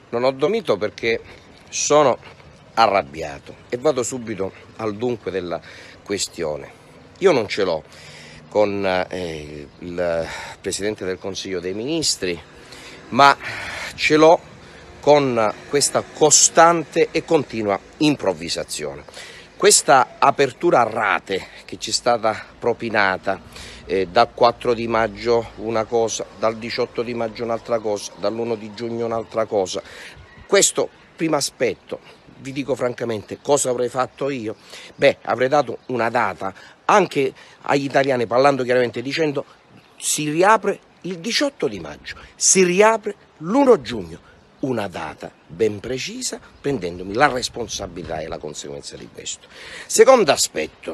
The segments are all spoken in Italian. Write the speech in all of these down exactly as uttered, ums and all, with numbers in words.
Non ho dormito perché sono arrabbiato e vado subito al dunque della questione. Io non ce l'ho con eh, il Presidente del Consiglio dei Ministri, ma ce l'ho con questa costante e continua improvvisazione. Questa apertura a rate che ci è stata propinata eh, dal quattro di maggio una cosa, dal diciotto di maggio un'altra cosa, dall'primo di giugno un'altra cosa. Questo primo aspetto, vi dico francamente, cosa avrei fatto io? Beh, avrei dato una data anche agli italiani, parlando chiaramente, dicendo si riapre il diciotto di maggio, si riapre l'primo giugno. Una data ben precisa, prendendomi la responsabilità e la conseguenza di questo. Secondo aspetto,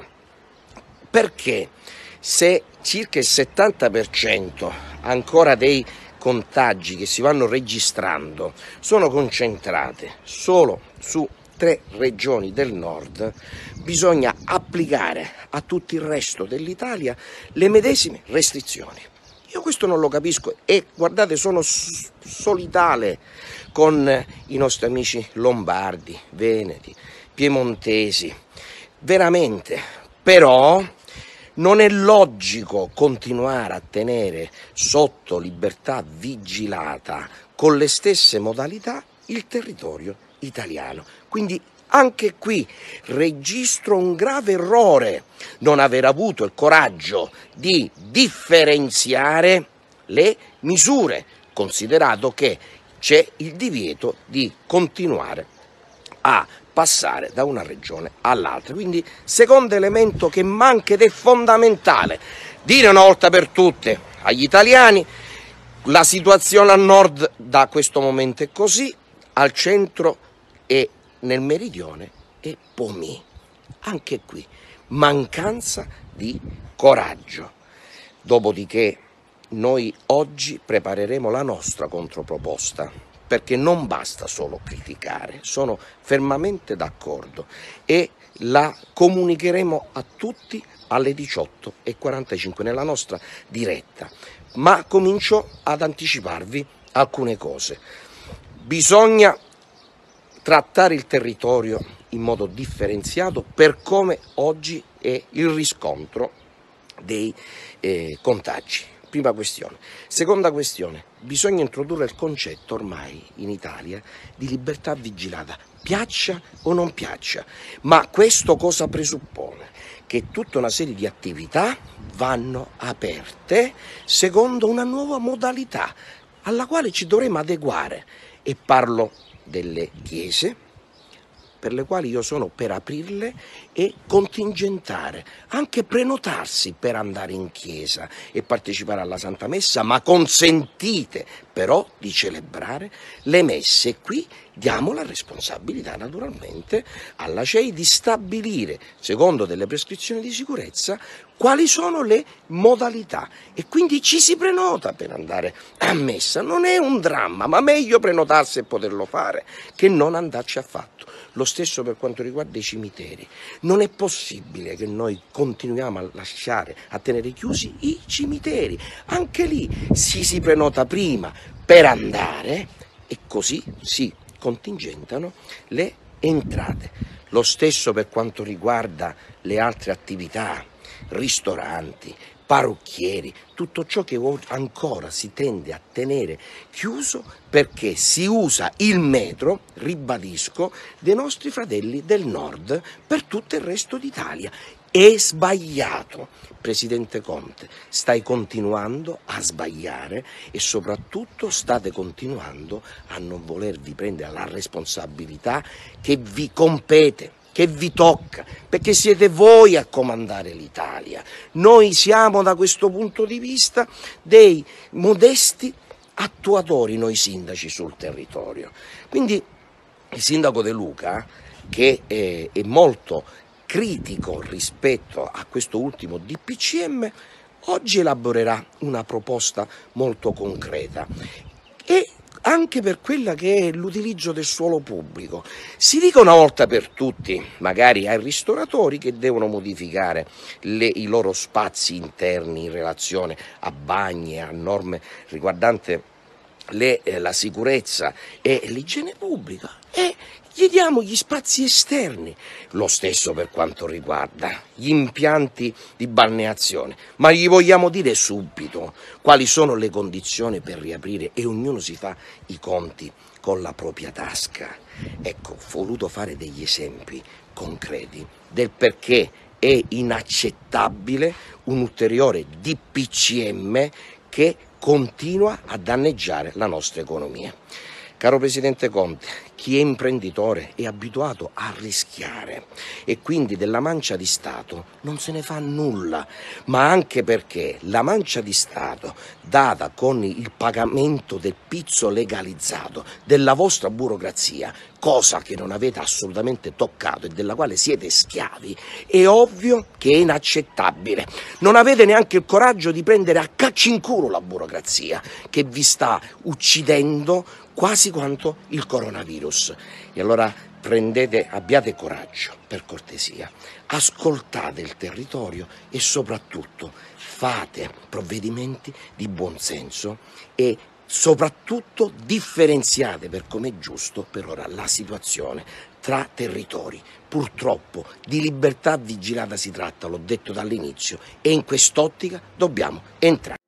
perché se circa il settanta per cento ancora dei contagi che si vanno registrando sono concentrate solo su tre regioni del nord, bisogna applicare a tutto il resto dell'Italia le medesime restrizioni. Io questo non lo capisco e guardate, sono solidale con i nostri amici lombardi, veneti, piemontesi, veramente, però non è logico continuare a tenere sotto libertà vigilata con le stesse modalità il territorio italiano. Quindi anche qui registro un grave errore non aver avuto il coraggio di differenziare le misure, considerato che c'è il divieto di continuare a passare da una regione all'altra. Quindi, secondo elemento che manca ed è fondamentale, dire una volta per tutte agli italiani: la situazione al nord da questo momento è così, al centro e nel meridione è pomì. Anche qui mancanza di coraggio. Dopodiché noi oggi prepareremo la nostra controproposta, perché non basta solo criticare, sono fermamente d'accordo e la comunicheremo a tutti alle diciotto e quarantacinque nella nostra diretta. Ma comincio ad anticiparvi alcune cose. Bisogna trattare il territorio in modo differenziato per come oggi è il riscontro dei eh, contagi. Prima questione. Seconda questione, bisogna introdurre il concetto ormai in Italia di libertà vigilata, piaccia o non piaccia, ma questo cosa presuppone? Che tutta una serie di attività vanno aperte secondo una nuova modalità alla quale ci dovremo adeguare, e parlo delle chiese, per le quali io sono per aprirle e contingentare, anche prenotarsi per andare in chiesa e partecipare alla Santa Messa, ma consentite però di celebrare le messe. E qui diamo la responsabilità naturalmente alla C E I di stabilire, secondo delle prescrizioni di sicurezza, quali sono le modalità, e quindi ci si prenota per andare a messa. Non è un dramma, ma meglio prenotarsi e poterlo fare che non andarci affatto. Lo stesso per quanto riguarda i cimiteri. Non è possibile che noi continuiamo a lasciare, a tenere chiusi i cimiteri. Anche lì si si prenota prima per andare e così si contingentano le entrate. Lo stesso per quanto riguarda le altre attività, ristoranti, parrucchieri, tutto ciò che ancora si tende a tenere chiuso perché si usa il metro, ribadisco, dei nostri fratelli del nord per tutto il resto d'Italia. È sbagliato, Presidente Conte, stai continuando a sbagliare e soprattutto state continuando a non volervi prendere la responsabilità che vi compete, che vi tocca, perché siete voi a comandare l'Italia. Noi siamo da questo punto di vista dei modesti attuatori, noi sindaci sul territorio. Quindi il sindaco De Luca, che è, è molto critico rispetto a questo ultimo D P C M, oggi elaborerà una proposta molto concreta e anche per quella che è l'utilizzo del suolo pubblico. Si dica una volta per tutti, magari ai ristoratori, che devono modificare le, i loro spazi interni in relazione a bagni e a norme riguardanti le, eh, la sicurezza e l'igiene pubblica e gli diamo gli spazi esterni. Lo stesso per quanto riguarda gli impianti di balneazione, ma gli vogliamo dire subito quali sono le condizioni per riaprire e ognuno si fa i conti con la propria tasca. Ecco, ho voluto fare degli esempi concreti del perché è inaccettabile un ulteriore D P C M che continua a danneggiare la nostra economia. Caro Presidente Conte, chi è imprenditore è abituato a rischiare e quindi della mancia di Stato non se ne fa nulla, ma anche perché la mancia di Stato data con il pagamento del pizzo legalizzato della vostra burocrazia, cosa che non avete assolutamente toccato e della quale siete schiavi, è ovvio che è inaccettabile. Non avete neanche il coraggio di prendere a calci in culo la burocrazia che vi sta uccidendo quasi quanto il coronavirus. E allora prendete, abbiate coraggio, per cortesia, ascoltate il territorio e soprattutto fate provvedimenti di buonsenso e soprattutto differenziate, per come è giusto per ora, la situazione tra territori. Purtroppo di libertà vigilata si tratta, l'ho detto dall'inizio, e in quest'ottica dobbiamo entrare.